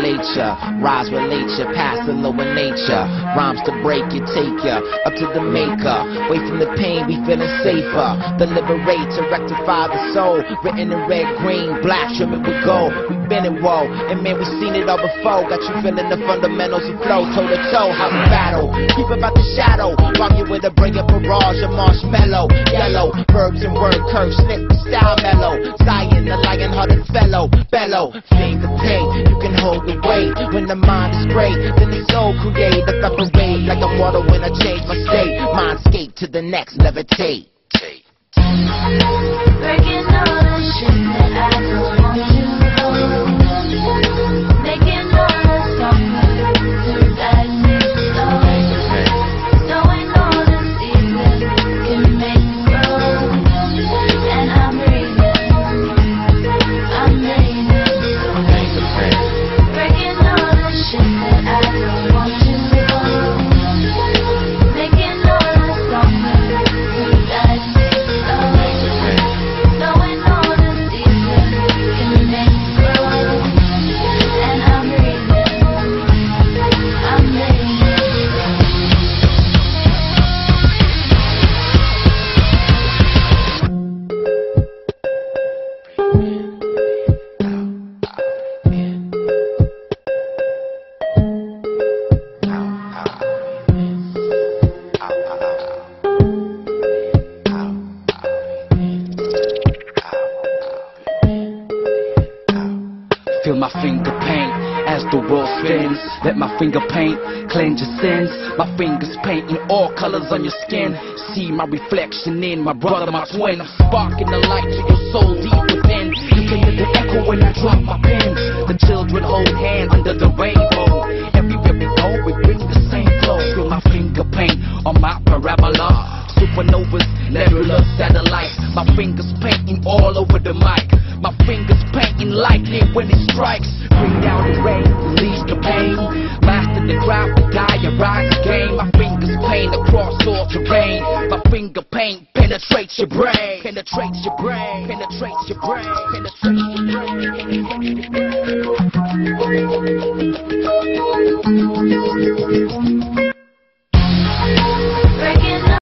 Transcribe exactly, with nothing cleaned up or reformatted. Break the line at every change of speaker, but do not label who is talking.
relate ya, rise relate ya, past the lower nature. Rhymes to break you, take ya up to the maker. Away from the pain, we feeling safer. The liberate to rectify the soul. Written in red, green, black, trimming with gold. We been in woe, and man, we seen it all before. Got you feeling the fundamentals of flow, toe to toe. How we battle, keep about the shadow. Rock you with a bring a barrage of marshmallow. Yellow, verbs and word curves, snip the style mellow. Zion, the lion-hearted fellow, bellow. Finger paint, you can hold the weight. When the mind is great, then the soul create. The separate, like a water when I change my state. Mindscape to the next, levitate.
Breaking all the shit that I don't want to know. Making all the software that makes slow. Knowing all the secrets can make me grow. And I'm breathing, I'm breathing slow. Breaking all the shit that I don't want to know. Making all the software that makes slow. Knowing all the secrets can make me grow. And I'm breathing, I'm breathing
Feel my finger paint as the world spins. Let my finger paint cleanse your sins. My fingers paint in all colors on your skin. See my reflection in my brother, my twin. I'm sparking the light to your soul deep within. You can hear the echo when I drop my pen. The children hold hands under the rainbow. Everywhere we go, we bring the same flow. Feel my finger paint on my parabola. Supernovas, nebulous satellites. My fingers painting all over the mic. My fingers painting lightning when it strikes. Bring down the rain, release the pain. Master the craft, the diarize the game. My fingers paint across all terrain. My finger paint penetrates your brain. Penetrates your brain. Penetrates your brain. Penetrates your brain.